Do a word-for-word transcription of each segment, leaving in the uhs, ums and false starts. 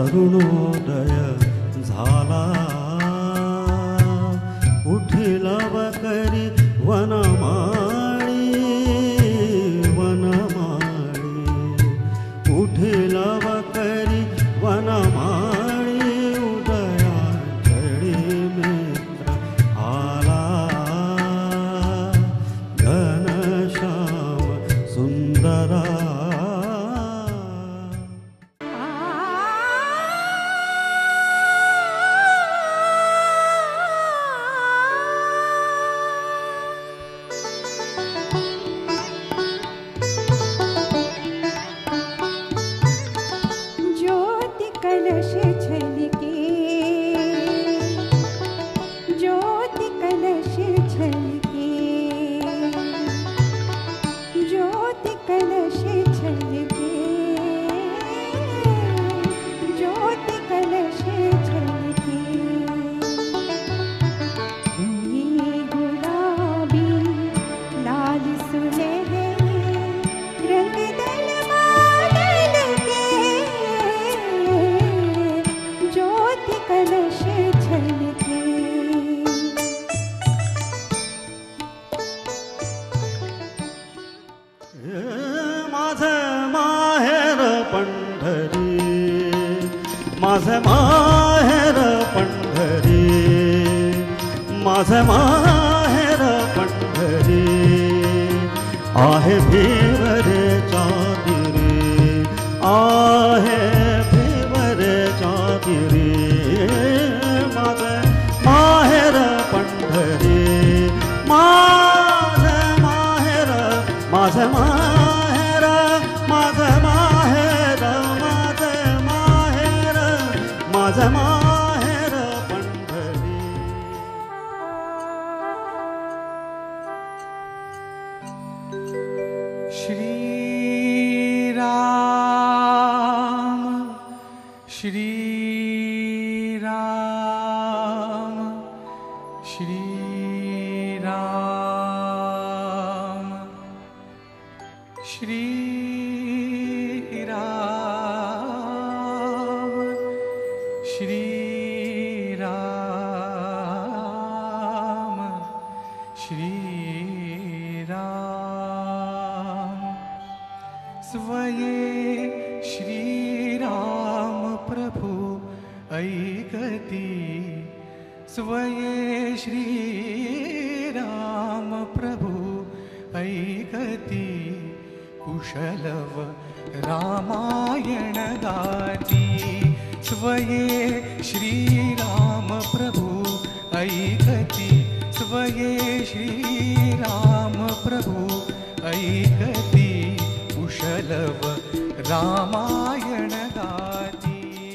अरुणोदय झाला उठिला वकरी वनमाळी वनमाळी उठिला वकरी वनमाळी उदयाचळी मित्र आला घनश्याम सुंदरा माझे माहेर पंढरी माझे माहेर पंढरी आहे भिवरेच्या तिरी आहे भिवरेच्या तिरी माझे माहेर पंढरी माझे माहेर माझे माहेर माझे माहेर माझे माहेर पंढरी श्रीराम श्रीराम श्रीराम श्रीराम श्रीराम श्रीराम स्वये श्रीराम प्रभु ऐकती स्वये श्रीराम प्रभु ऐकती कुशलव रामायण गाती स्वये श्रीराम प्रभु ऐकती स्वये श्रीराम प्रभु ऐकती कुशलव रामायण गाती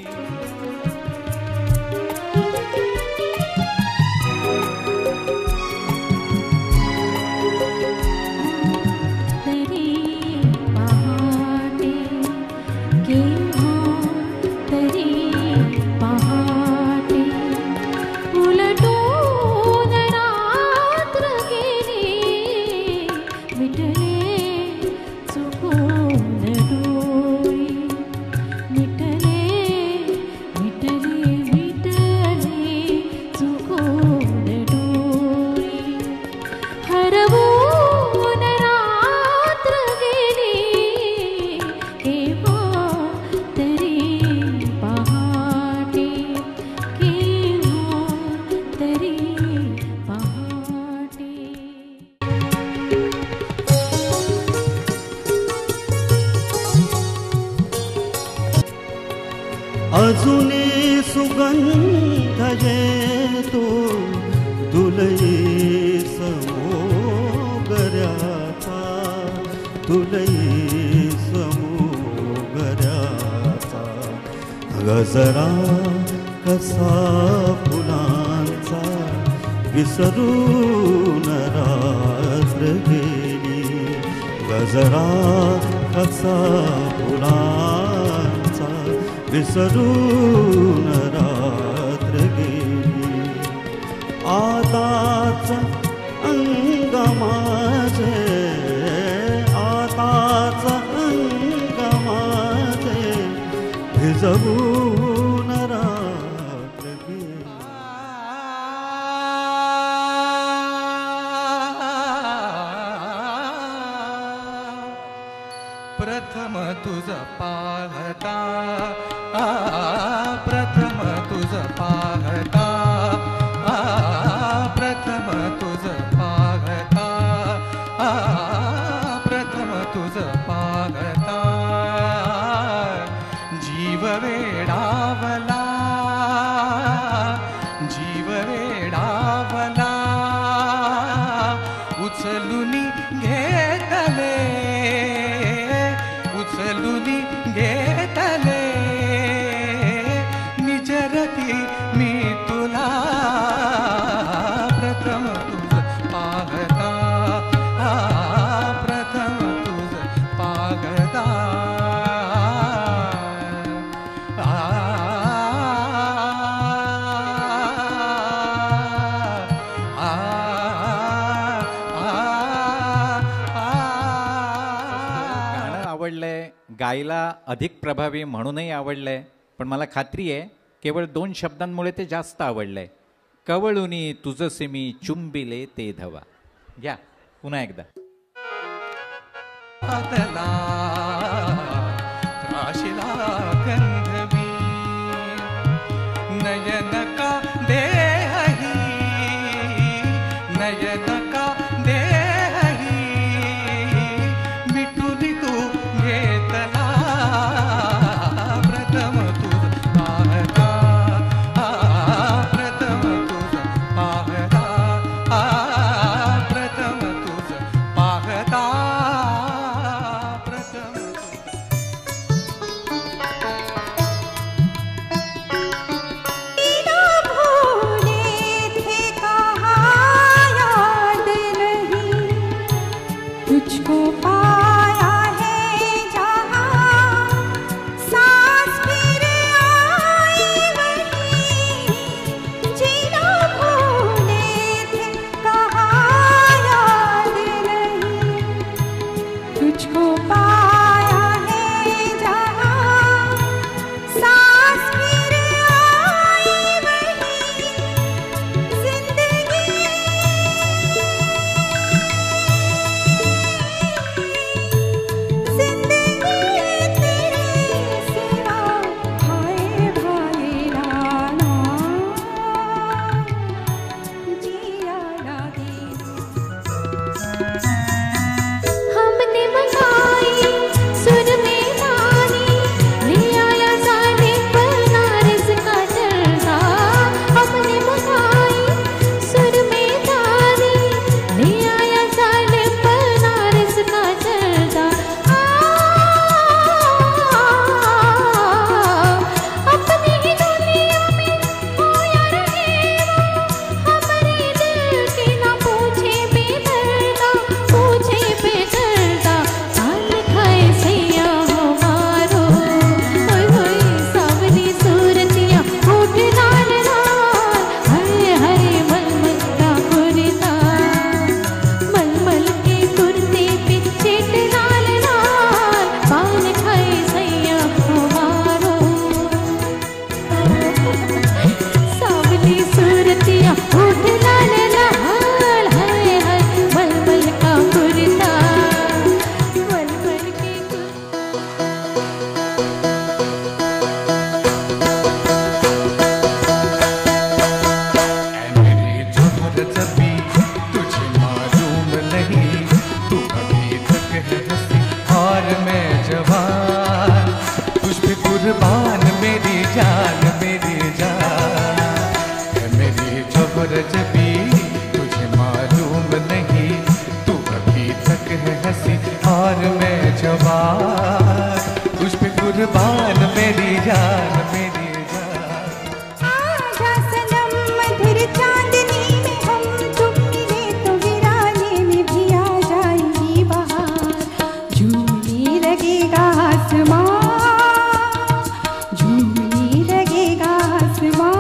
अजुनी सुगंध येतो तुलई समोगऱ्याचा तुलई समोगऱ्याचा गजरा कसा फुलांचा विसरून रात्र गेली गजरा कसा फुलांचा विसरून रात्र गेली आताच अंग माझे आताच अंग माझे भिजवू प्रथम तुझ पाहता, आ प्रथम तुझ पाहता, आ प्रथम तुझ पाहता, आ प्रथम तुझ पाहता, जीव वेडावला, जीव वेडावला, उचलुनी घेतले, उचलुनी घेतले, निजरती मी तुला, प्रथम तुझ पाहता, आ प्रथम तुझ पाहता, आ गायला अधिक प्रभावी म्हणूनही आवडलंय, पण मला खात्री आहे केवळ दोन शब्दांमुळे ते जास्त आवडलंय. कवळुनी तुझसे मी चुंबिले ते धवा. घ्या पुन्हा एकदा. आतला राशिला गंधवी, नयन का देही, नयन का देही, मिठून तू घेतला, प्रथम तुझ पाहता, आ प्रथम तुझ पाहता, आ प्रथम तुझ पाहता, प्रथम बिना भूले थे कहाँ याद नहीं, तुझको पाया है जहाँ, सांस फिर आई वहीं, जीना भूले थे कहाँ याद नहीं, तुझको पाया है जहाँ, सांस फिर आई वहीं, जिंदगी जिंदगी तेरे सिवा, हाय भाई राना, जिया लागे। हमने मंगाई सुर में रानी, ले आया साले बनारस का जलसा, हमने मंगाई सुर में रानी, ले आया साले बनारस का जलसा, आ अपनी ही दुनिया में खोया रहे वो, हमारे दिल के ना पूछे बेदर्दा, पूछे बेदर्दा, हाल खाए सैया हमारो, ओए होए सावली सूरतिया, होठ लाल लाल, हरे हरे मलमल का कुर्ता, मलमल के कुर्ते पे चेट लाल लाल, बाल खाए सैया हमारो, सावली सूरतिया, होठ लाल लाल, हरे हरे मलमल का कुर्ता, मलमल के मेरी झुमर जबी तुझे मालूम नहीं, तू अभी तक है हंसी और मैं जवान, तुझ पे कुर्बान मेरी जान, मेरी जान है मेरी झुमर जबी, तुझे मालूम नहीं, तू अभी तक है हंसी और मैं जवान, तुझ पे कुर्बान मेरी जान, मेरी जान। आजा सनम मधुर चांदनी में हम तुम मिले तो वीराने में भी आ जाएगी बहार, झूमने लगेगा आसमां, झूमने लगेगा आसमां,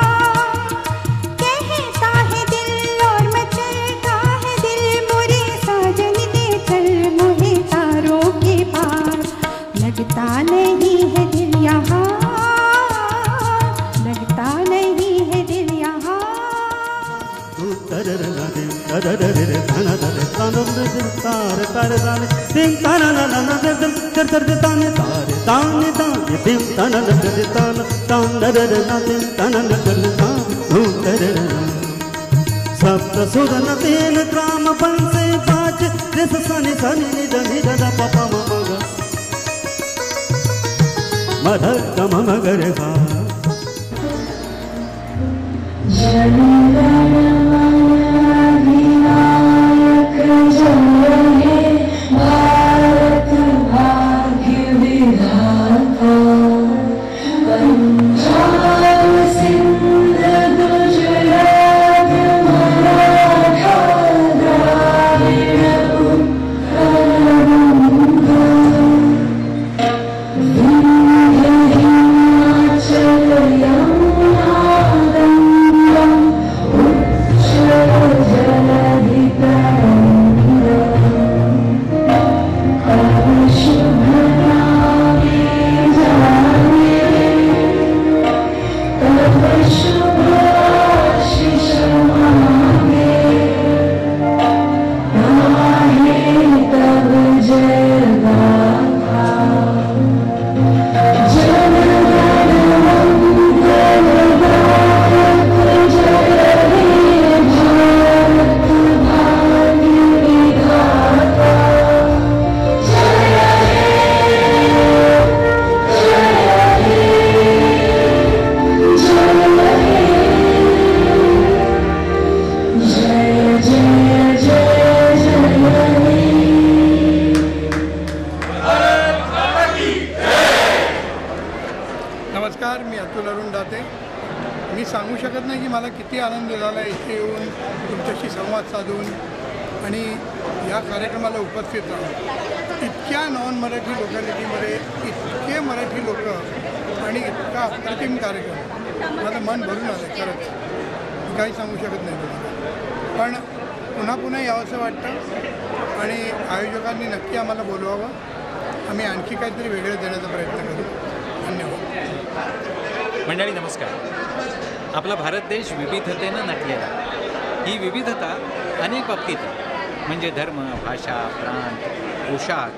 कहता है दिल और मचलता है दिल, मोरे साजन दे चल मोहे तारों के पार, लगता नहीं है दिल यहाँ, लगता नहीं है दिल यहाँ। तरररररे, तररररे, धनधरे, तनमृदु, तार तार तारे, दिन ताना ना ना ना दम, कर कर दे ताने तारे ताने ताने तिम तना कर दे ताना ताना रे रे ना तिम तना कर दे ताना हूँ तेरे सप्त सुर न तीन ग्राम पंसे पाँच रिस सनि सनि निज निज द पपा मग मध गम मगर गा मंडळी नमस्कार. आपला भारत देश विविधतेनं नटलेला. ही विविधता अनेक बाबतीत म्हणजे धर्म, भाषा, प्रांत, पोशाख,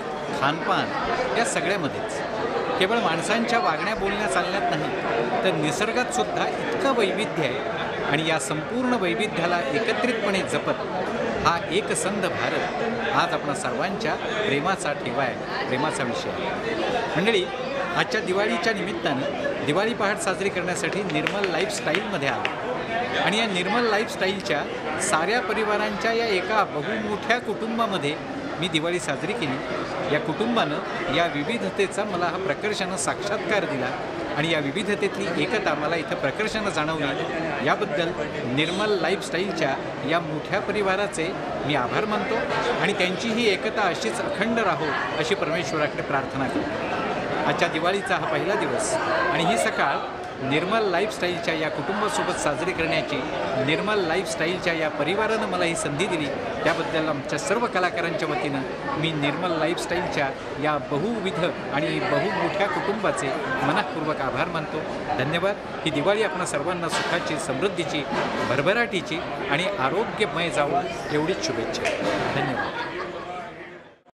खानपान या सगळ्यामध्येच. केवळ माणसांच्या वागण्या बोलण्या चालण्यात नाही तर निसर्गात सुद्धा इतकं वैविध्य आहे आणि या संपूर्ण वैविध्याला एकत्रितपणे जपत हा एकसंध भारत आज आपणा सर्वांच्या प्रेमाचा ठेवा आहे, प्रेमाचा विषय आहे. मंडळी आजच्या दिवाळीच्या निमित्तानं दिवाळी पहाट साजरी करण्यासाठी निर्मल लाईफस्टाईलमध्ये आलो आणि या निर्मल लाईफस्टाईलच्या साऱ्या परिवारांच्या या एका बहुमोठ्या कुटुंबामध्ये मी दिवाळी साजरी केली. या कुटुंबानं या विविधतेचा मला हा प्रकर्षानं साक्षात्कार दिला आणि या विविधतेतली एकता मला इथं प्रकर्षानं जाणवली. याबद्दल निर्मल लाईफस्टाईलच्या या मोठ्या परिवाराचे मी आभार मानतो आणि त्यांची ही एकता अशीच अखंड राहो अशी परमेश्वराकडे प्रार्थना करतो. आजच्या दिवाळीचा हा पहिला दिवस आणि ही सकाळ निर्मल लाईफस्टाईलच्या या कुटुंबासोबत साजरी करण्याची निर्मल लाईफस्टाईलच्या या परिवारानं मला ही संधी दिली त्याबद्दल आमच्या सर्व कलाकारांच्या वतीनं मी निर्मल लाईफस्टाईलच्या या बहुविध आणि बहुमोठ्या कुटुंबाचे मनःपूर्वक आभार मानतो. धन्यवाद. ही दिवाळी आपणा सर्वांना सुखाची, समृद्धीची, भरभराटीची आणि आरोग्यमय जावो एवढीच शुभेच्छा. धन्यवाद.